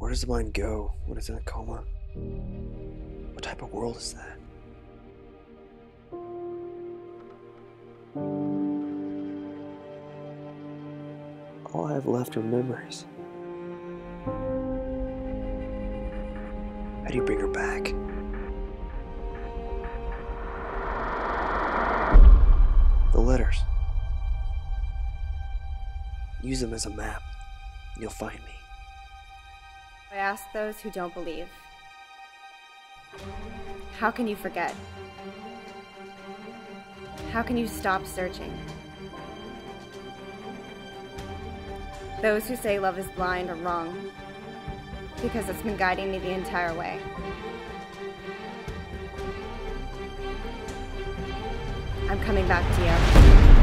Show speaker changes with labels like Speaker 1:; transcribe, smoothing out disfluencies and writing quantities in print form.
Speaker 1: Where does the mind go when it's in a coma? What type of world is that? All I have left are memories. How do you bring her back? The letters. Use them as a map, and you'll find me.
Speaker 2: I ask those who don't believe. How can you forget? How can you stop searching? Those who say love is blind are wrong, because it's been guiding me the entire way. I'm coming back to you.